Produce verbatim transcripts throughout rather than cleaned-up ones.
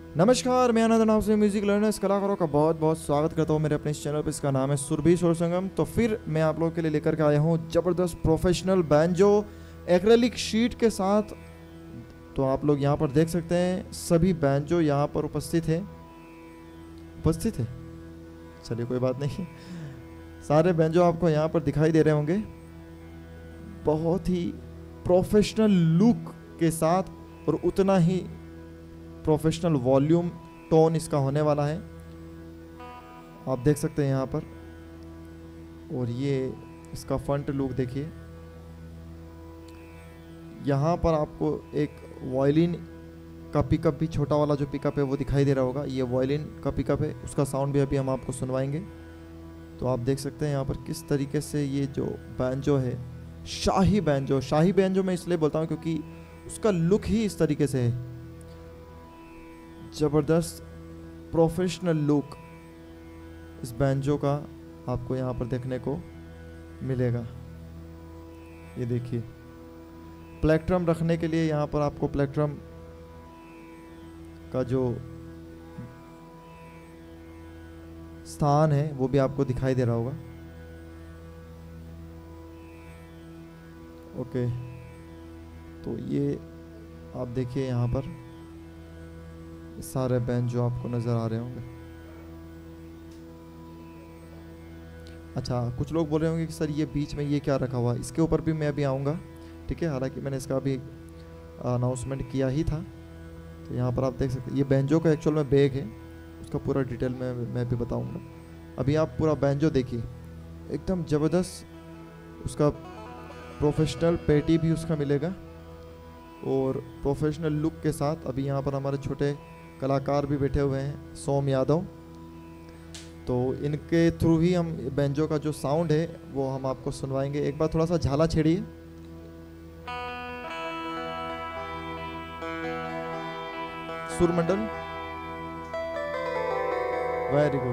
नमस्कार, मैं आनंद नाम से म्यूजिक लर्नर्स कलाकारों का बहुत बहुत स्वागत करता हूँ मेरे अपने इस चैनल पर। इसका नाम है सुरभि स्वर संगम। तो फिर मैं आप लोगों के लिए लेकर के आया हूँ ज़बरदस्त प्रोफेशनल बैंजो एक्रेलिक शीट के साथ। तो आप लोग यहाँ पर देख सकते हैं सभी बैंजो यहाँ पर उपस्थित है उपस्थित है चलिए कोई बात नहीं, सारे बैंजो आपको यहाँ पर दिखाई दे रहे होंगे बहुत ही प्रोफेशनल लुक के साथ, और उतना ही प्रोफेशनल वॉल्यूम टोन इसका होने वाला है। आप देख सकते हैं यहाँ पर। और ये इसका फ्रंट लुक देखिए, यहाँ पर आपको एक वायलिन का पिकअप भी, छोटा वाला जो पिकअप है वो दिखाई दे रहा होगा। ये वायलिन का पिकअप है, उसका साउंड भी अभी हम आपको सुनवाएंगे। तो आप देख सकते हैं यहाँ पर किस तरीके से ये जो बैंजो है, शाही बैंजो। शाही बैंजो मैं इसलिए बोलता हूँ क्योंकि उसका लुक ही इस तरीके से है, ज़बरदस्त प्रोफेशनल लुक इस बैंजो का आपको यहाँ पर देखने को मिलेगा। ये देखिए, प्लेक्ट्रम रखने के लिए यहाँ पर आपको प्लेक्ट्रम का जो स्थान है वो भी आपको दिखाई दे रहा होगा। ओके, तो ये आप देखिए यहाँ पर सारे बैंजो आपको नज़र आ रहे होंगे। अच्छा, कुछ लोग बोल रहे होंगे कि सर ये बीच में ये क्या रखा हुआ, इसके ऊपर भी मैं अभी आऊँगा, ठीक है। हालांकि मैंने इसका अभी अनाउंसमेंट किया ही था। तो यहाँ पर आप देख सकते हैं ये बैंजो का एक्चुअल में बैग है, उसका पूरा डिटेल में मैं भी बताऊँगा। अभी आप पूरा बैंजो देखिए, एकदम ज़बरदस्त उसका प्रोफेशनल पेटी भी उसका मिलेगा और प्रोफेशनल लुक के साथ। अभी यहाँ पर हमारे छोटे कलाकार भी बैठे हुए हैं, सोम यादव। तो इनके थ्रू ही हम बैंजो का जो साउंड है वो हम आपको सुनवाएंगे। एक बार थोड़ा सा झाला छेड़िए। सुरमंडल, वेरी गुड।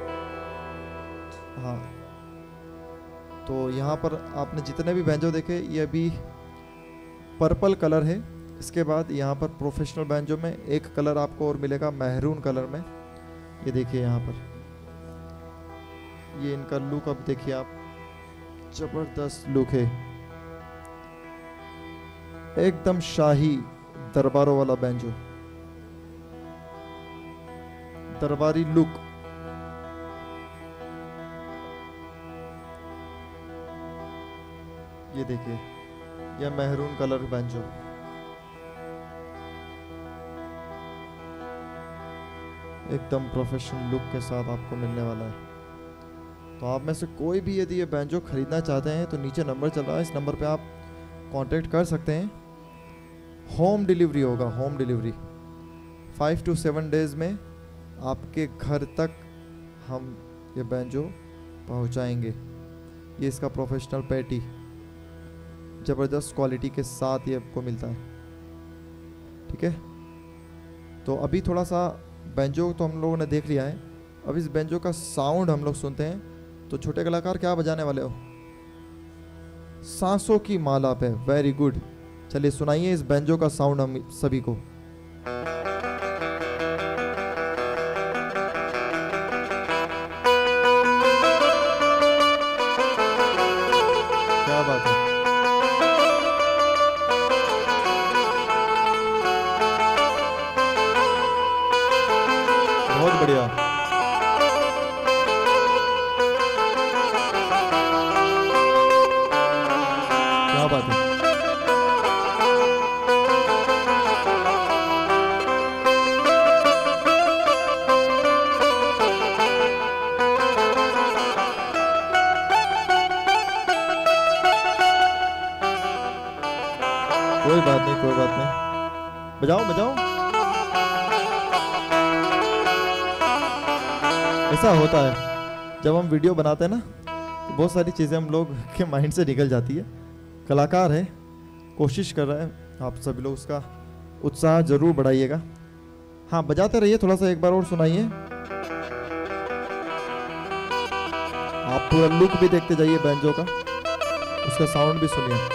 हाँ, तो यहाँ पर आपने जितने भी बैंजो देखे ये अभी पर्पल कलर है। इसके बाद यहाँ पर प्रोफेशनल बैंजो में एक कलर आपको और मिलेगा मैरून कलर में। ये देखिए यहाँ पर ये इनका लुक अब देखिए आप, जबरदस्त लुक है, एकदम शाही दरबारों वाला बैंजो, दरबारी लुक। ये देखिए यह मैरून कलर बैंजो, एकदम प्रोफेशनल लुक के साथ आपको मिलने वाला है। तो आप में से कोई भी यदि ये बैंजो खरीदना चाहते हैं तो नीचे नंबर चल रहा है, इस नंबर पे आप कांटेक्ट कर सकते हैं। होम डिलीवरी होगा, home delivery five to seven days में आपके घर तक हम ये बैंजो पहुंचाएंगे। ये इसका प्रोफेशनल पैटी ज़बरदस्त क्वालिटी के साथ ये आपको मिलता है, ठीक है। तो अभी थोड़ा सा बैंजो तो हम लोगों ने देख लिया है, अब इस बैंजो का साउंड हम लोग सुनते हैं। तो छोटे कलाकार क्या बजाने वाले हो? सांसों की माला पे, वेरी गुड। चलिए सुनाइए इस बैंजो का साउंड हम सभी को। क्या बात है, बहुत बढ़िया। क्या बात है, कोई बात नहीं कोई बात नहीं, बजाओ बजाओ। ऐसा होता है जब हम वीडियो बनाते हैं ना, तो बहुत सारी चीज़ें हम लोग के माइंड से निकल जाती है। कलाकार है, कोशिश कर रहा है, आप सभी लोग उसका उत्साह जरूर बढ़ाइएगा। हाँ, बजाते रहिए, थोड़ा सा एक बार और सुनाइए। आप पूरा लुक भी देखते जाइए बैंजो का, उसका साउंड भी सुनिए।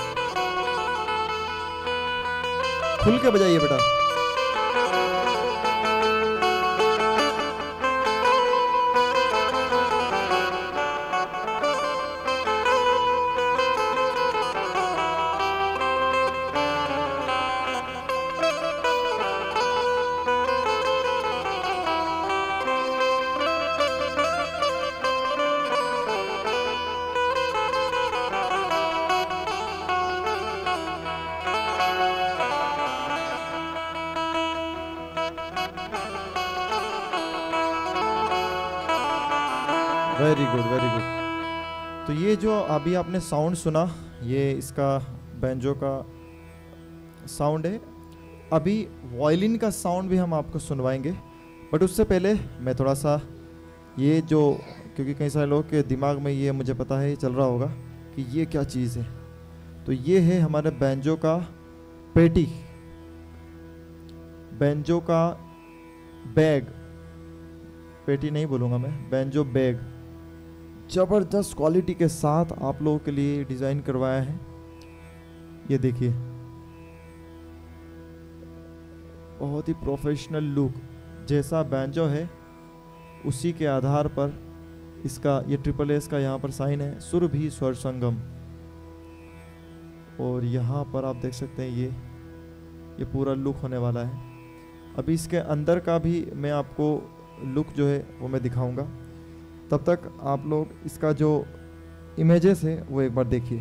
खुल के बजाइए बेटा। Very good very good. तो ये जो अभी आपने साउंड सुना, ये इसका बैंजो का साउंड है। अभी वायलिन का साउंड भी हम आपको सुनवाएंगे, बट उससे पहले मैं थोड़ा सा ये जो, क्योंकि कई सारे लोग के दिमाग में ये मुझे पता है ये चल रहा होगा कि ये क्या चीज़ है, तो ये है हमारे बैंजो का पेटी, बैंजो का बैग, पेटी नहीं बोलूँगा मैं, बैंजो बैग ज़बरदस्त क्वालिटी के साथ आप लोगों के लिए डिज़ाइन करवाया है। ये देखिए, बहुत ही प्रोफेशनल लुक, जैसा बैंजो है उसी के आधार पर इसका ये ट्रिपल एस का यहाँ पर साइन है, सुरभि स्वर संगम। और यहाँ पर आप देख सकते हैं ये ये पूरा लुक होने वाला है। अभी इसके अंदर का भी मैं आपको लुक जो है वो मैं दिखाऊंगा, तब तक आप लोग इसका जो इमेजेस है वो एक बार देखिए।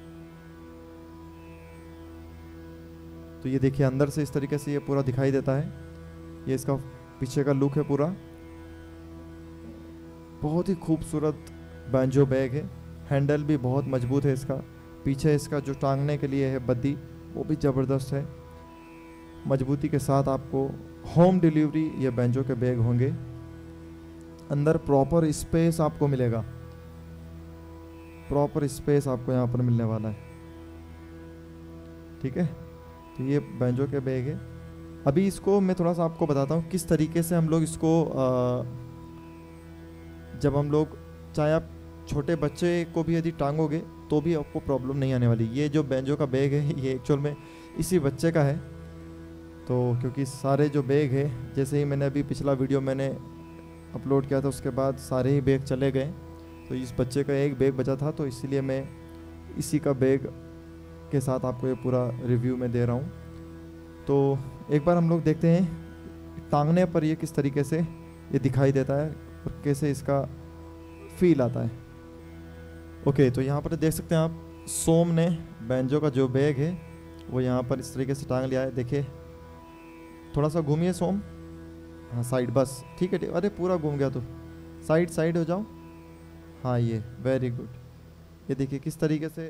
तो ये देखिए अंदर से इस तरीके से ये पूरा दिखाई देता है, ये इसका पीछे का लुक है पूरा। बहुत ही खूबसूरत बैंजो बैग है, हैंडल भी बहुत मजबूत है इसका, पीछे इसका जो टांगने के लिए है बद्दी वो भी ज़बरदस्त है, मजबूती के साथ आपको होम डिलीवरी ये बैंजो के बैग होंगे। अंदर प्रॉपर स्पेस आपको मिलेगा, प्रॉपर स्पेस आपको यहाँ पर मिलने वाला है, ठीक है। तो ये बैंजो के बैग है। अभी इसको मैं थोड़ा सा आपको बताता हूँ किस तरीके से हम लोग इसको आ, जब हम लोग, चाहे आप छोटे बच्चे को भी यदि टांगोगे तो भी आपको प्रॉब्लम नहीं आने वाली। ये जो बैंजो का बैग है ये एक्चुअल में इसी बच्चे का है, तो क्योंकि सारे जो बैग है, जैसे ही मैंने अभी पिछला वीडियो मैंने अपलोड किया था उसके बाद सारे ही बैग चले गए, तो इस बच्चे का एक बैग बचा था, तो इसीलिए मैं इसी का बैग के साथ आपको ये पूरा रिव्यू में दे रहा हूँ। तो एक बार हम लोग देखते हैं टांगने पर ये किस तरीके से ये दिखाई देता है और कैसे इसका फील आता है। ओके, तो यहाँ पर देख सकते हैं आप, सोम ने बैंजो का जो बैग है वो यहाँ पर इस तरीके से टांग लिया है। देखिए थोड़ा सा घूमिए सोम, हाँ साइड, बस ठीक है, अरे पूरा घूम गया तो साइड साइड हो जाओ, हाँ ये वेरी गुड। ये देखिए किस तरीके से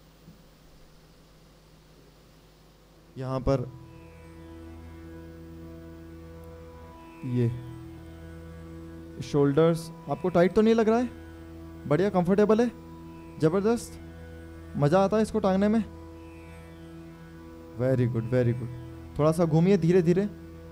यहाँ पर ये शोल्डर्स आपको टाइट तो नहीं लग रहा है, बढ़िया कंफर्टेबल है, ज़बरदस्त, मज़ा आता है इसको टांगने में। Very good very good. थोड़ा सा घूमिए धीरे धीरे,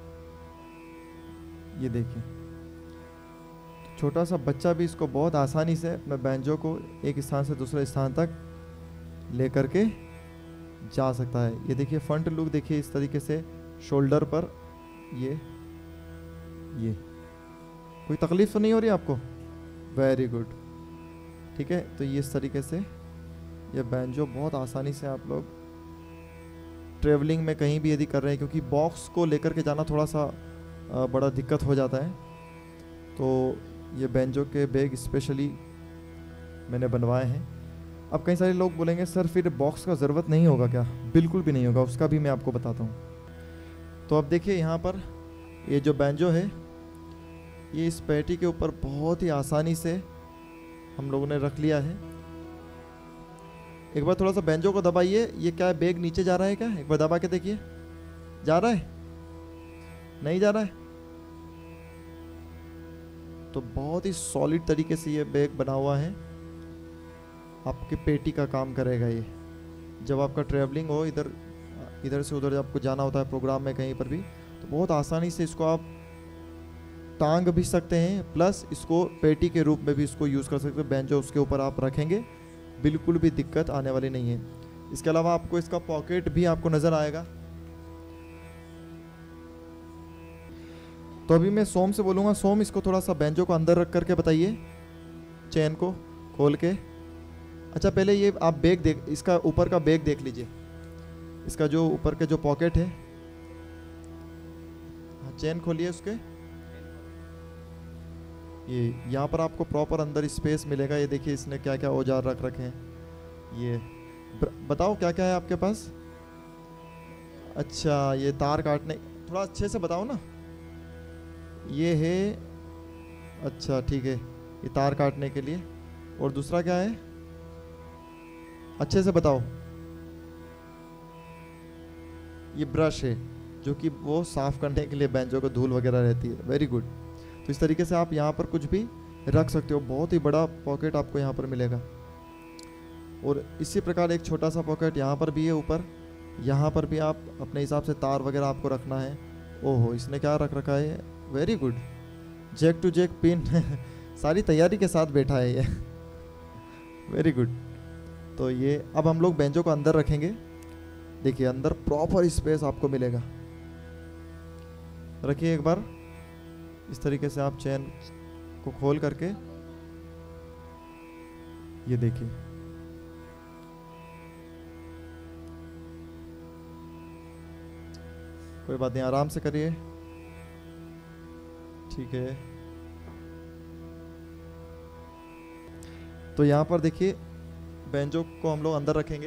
ये देखिए छोटा सा बच्चा भी इसको बहुत आसानी से अपने बैंजो को एक स्थान से दूसरे स्थान तक लेकर के जा सकता है। ये देखिए फ्रंट लुक देखिए इस तरीके से, शोल्डर पर ये ये कोई तकलीफ तो नहीं हो रही आपको, वेरी गुड, ठीक है। तो ये इस तरीके से ये बैंजो बहुत आसानी से आप लोग ट्रेवलिंग में कहीं भी यदि कर रहे हैं, क्योंकि बॉक्स को लेकर के जाना थोड़ा सा बड़ा दिक्कत हो जाता है, तो ये बैंजो के बैग स्पेशली मैंने बनवाए हैं। अब कई सारे लोग बोलेंगे सर फिर बॉक्स का ज़रूरत नहीं होगा क्या? बिल्कुल भी नहीं होगा, उसका भी मैं आपको बताता हूँ। तो अब देखिए यहाँ पर ये जो बैंजो है ये इस पेटी के ऊपर बहुत ही आसानी से हम लोगों ने रख लिया है। एक बार थोड़ा सा बैंजो को दबाइए, ये क्या है, बैग नीचे जा रहा है क्या? एक बार दबा के देखिए, जा रहा है? नहीं जा रहा है? तो बहुत ही सॉलिड तरीके से ये बैग बना हुआ है, आपके पेटी का काम करेगा ये। जब आपका ट्रैवलिंग हो, इधर इधर से उधर आपको जाना होता है प्रोग्राम में कहीं पर भी, तो बहुत आसानी से इसको आप टांग भी सकते हैं, प्लस इसको पेटी के रूप में भी इसको यूज़ कर सकते हैं। बैंजो उसके ऊपर आप रखेंगे, बिल्कुल भी दिक्कत आने वाली नहीं है। इसके अलावा आपको इसका पॉकेट भी आपको नज़र आएगा। तो अभी मैं सोम से बोलूँगा, सोम इसको थोड़ा सा बैंजो को अंदर रख करके बताइए, चेन को खोल के। अच्छा पहले ये आप बैग देख, इसका ऊपर का बैग देख लीजिए, इसका जो ऊपर के जो पॉकेट है, हाँ चेन खोलिए उसके, ये यहाँ पर आपको प्रॉपर अंदर स्पेस मिलेगा। ये देखिए इसने क्या क्या औजार रख रखे हैं। ये बताओ क्या क्या है आपके पास? अच्छा ये तार काटने, थोड़ा अच्छे से बताओ ना। ये है, अच्छा ठीक है, ये तार काटने के लिए। और दूसरा क्या है, अच्छे से बताओ। ये ब्रश है जो कि वो साफ करने के लिए बेंचों को धूल वगैरह रहती है। Very good. तो इस तरीके से आप यहाँ पर कुछ भी रख सकते हो। बहुत ही बड़ा पॉकेट आपको यहाँ पर मिलेगा। और इसी प्रकार एक छोटा सा पॉकेट यहाँ पर भी है ऊपर। यहाँ पर भी आप अपने हिसाब से तार वगैरह आपको रखना है। ओहो, इसने क्या रख रखा है, very good, jack to jack pin सारी तैयारी के साथ बैठा है ये वेरी गुड। तो ये अब हम लोग बेंचों को अंदर रखेंगे। देखिए अंदर प्रॉपर स्पेस आपको मिलेगा। रखिए एक बार इस तरीके से आप चेन को खोल करके, ये देखिए कोई बात नहीं, आराम से करिए, ठीक है। तो यहां पर देखिए बेंचों को हम लोग अंदर रखेंगे।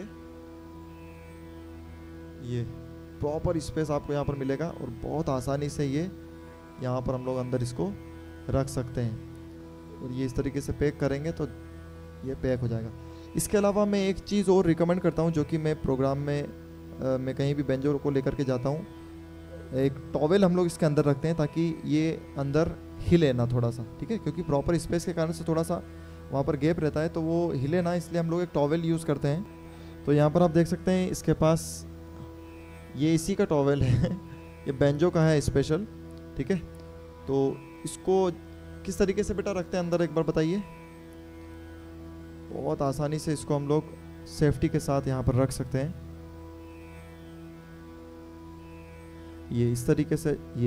ये प्रॉपर स्पेस आपको यहाँ पर मिलेगा और बहुत आसानी से ये यहाँ पर हम लोग अंदर इसको रख सकते हैं। और ये इस तरीके से पैक करेंगे तो ये पैक हो जाएगा। इसके अलावा मैं एक चीज़ और रिकमेंड करता हूँ, जो कि मैं प्रोग्राम में आ, मैं कहीं भी बेंचों को लेकर के जाता हूँ, एक टॉवेल हम लोग इसके अंदर रखते हैं ताकि ये अंदर हिले ना थोड़ा सा, ठीक है, क्योंकि प्रॉपर स्पेस के कारण से थोड़ा सा वहाँ पर गैप रहता है तो वो हिले ना, इसलिए हम लोग एक टॉवेल यूज़ करते हैं। तो यहाँ पर आप देख सकते हैं इसके पास ये इसी का टॉवेल है ये बेंजो का है स्पेशल, ठीक है। तो इसको किस तरीके से बेटा रखते हैं अंदर, एक बार बताइए। बहुत आसानी से इसको हम लोग सेफ्टी के साथ यहाँ पर रख सकते हैं। ये इस तरीके से ये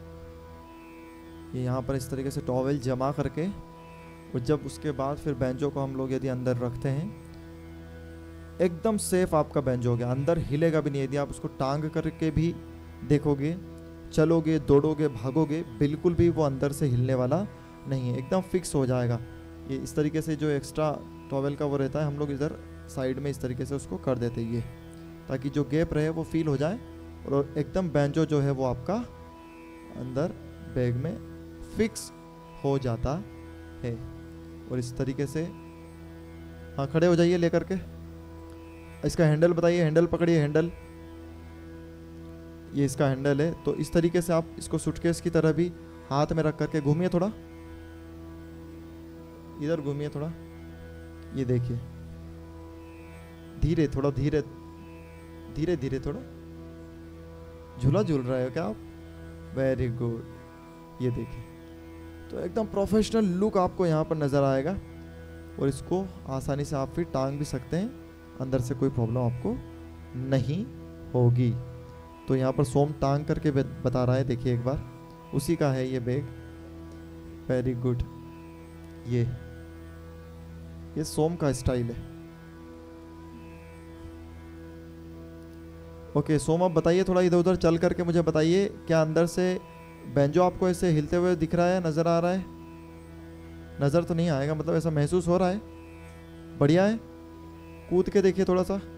ये यहाँ पर इस तरीके से टॉवेल जमा करके, और जब उसके बाद फिर बेंचों को हम लोग यदि अंदर रखते हैं, एकदम सेफ आपका बेंच हो गया, अंदर हिलेगा भी नहीं। यदि आप उसको टांग करके भी देखोगे, चलोगे, दौड़ोगे, भागोगे, बिल्कुल भी वो अंदर से हिलने वाला नहीं है, एकदम फिक्स हो जाएगा। ये इस तरीके से जो एक्स्ट्रा टॉवेल का वो रहता है, हम लोग इधर साइड में इस तरीके से उसको कर देते हैं, ये ताकि जो गैप रहे वो फील हो जाए और एकदम बेंचो जो है वो आपका अंदर बैग में फिक्स हो जाता है। और इस तरीके से, हाँ खड़े हो जाइए लेकर के। इसका हैंडल बताइए, हैंडल पकड़िए, हैंडल, ये इसका हैंडल है। तो इस तरीके से आप इसको सूटकेस की तरह भी हाथ में रख करके घूमिए, थोड़ा इधर घूमिए, थोड़ा ये देखिए, धीरे, थोड़ा धीरे धीरे धीरे, थोड़ा झूला झूल रहे हो क्या आप, वेरी गुड। ये देखिए, तो एकदम प्रोफेशनल लुक आपको यहाँ पर नज़र आएगा। और इसको आसानी से आप फिर टांग भी सकते हैं, अंदर से कोई प्रॉब्लम आपको नहीं होगी। तो यहाँ पर सोम टांग करके बता रहा है, देखिए एक बार, उसी का है ये बैग, वेरी गुड। ये ये सोम का स्टाइल है। ओके सोम, आप बताइए, थोड़ा इधर उधर चल करके मुझे बताइए, क्या अंदर से बेंजो आपको ऐसे हिलते हुए दिख रहा है, नज़र आ रहा है? नज़र तो नहीं आएगा, मतलब ऐसा महसूस हो रहा है? बढ़िया है, कूद के देखिए थोड़ा सा,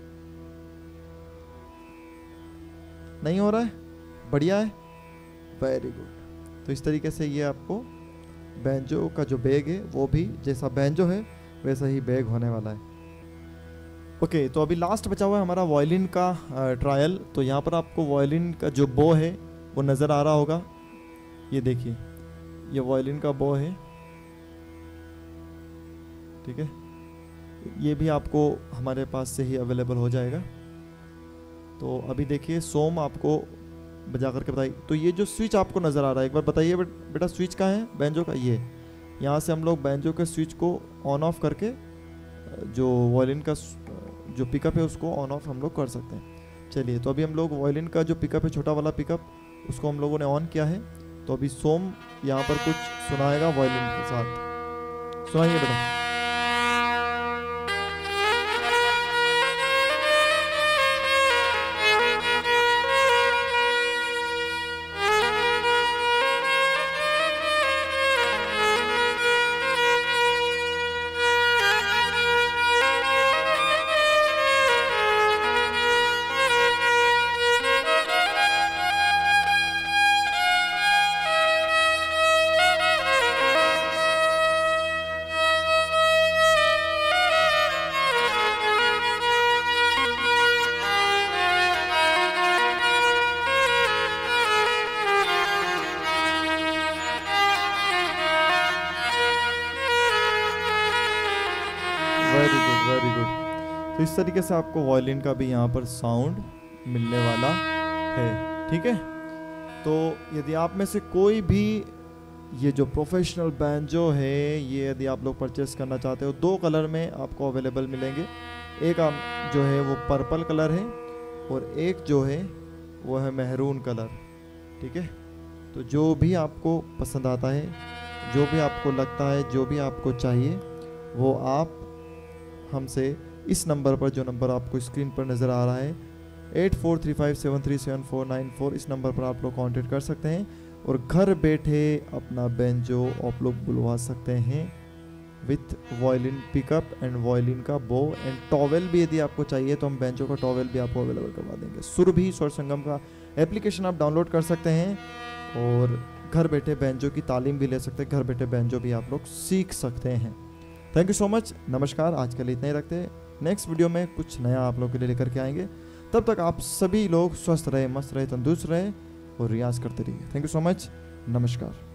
नहीं हो रहा है? बढ़िया है, वेरी गुड। तो इस तरीके से ये आपको बेंजो का जो बैग है वो भी जैसा बेंजो है वैसा ही बैग होने वाला है। ओके okay, तो अभी लास्ट बचा हुआ है हमारा वायलिन का ट्रायल। तो यहाँ पर आपको वायलिन का जो बो है वो नज़र आ रहा होगा, ये देखिए, ये वायलिन का बो है, ठीक है। ये भी आपको हमारे पास से ही अवेलेबल हो जाएगा। तो अभी देखिए सोम आपको बजा करके बताइए। तो ये जो स्विच आपको नज़र आ रहा है, एक बार बताइए बेटा, स्विच का है बेंजो का, ये यहाँ से हम लोग बेंजो के स्विच को ऑन ऑफ करके जो वायलिन का जो पिकअप है उसको ऑन ऑफ हम लोग कर सकते हैं। चलिए, तो अभी हम लोग वायलिन का जो पिकअप है, छोटा वाला पिकअप, उसको हम लोगों ने ऑन किया है। तो अभी सोम यहाँ पर कुछ सुनाएगा वायलिन के साथ, सुनाइए बेटा। तो इस तरीके से आपको वायलिन का भी यहाँ पर साउंड मिलने वाला है। ठीक है, तो यदि आप में से कोई भी ये जो प्रोफेशनल बैंजो है ये यदि आप लोग परचेस करना चाहते हो, दो कलर में आपको अवेलेबल मिलेंगे। एक आप जो है वो पर्पल कलर है और एक जो है वो है मेहरून कलर। ठीक है, तो जो भी आपको पसंद आता है, जो भी आपको लगता है, जो भी आपको चाहिए, वो आप हमसे इस नंबर पर, जो नंबर आपको स्क्रीन पर नज़र आ रहा है eight four three five seven three seven four nine four, इस नंबर पर आप लोग कांटेक्ट कर सकते हैं और घर बैठे अपना बैंजो आप लोग बुलवा सकते हैं with violin pickup and violin का बो एंड टॉवेल भी। यदि आपको चाहिए तो हम बैंजो का टॉवेल भी आपको अवेलेबल करवा देंगे। सुरभि स्वर संगम का एप्लीकेशन आप डाउनलोड कर सकते हैं और घर बैठे बैंजो की तालीम भी ले सकते हैं, घर बैठे बैंजो भी आप लोग सीख सकते हैं। थैंक यू सो मच, नमस्कार। आज के लिए इतना ही रखते हैं, नेक्स्ट वीडियो में कुछ नया आप लोग के लिए लेकर के आएंगे। तब तक आप सभी लोग स्वस्थ रहे, मस्त रहे, तंदुरुस्त रहे और रियाज करते रहिए। थैंक यू सो मच, नमस्कार।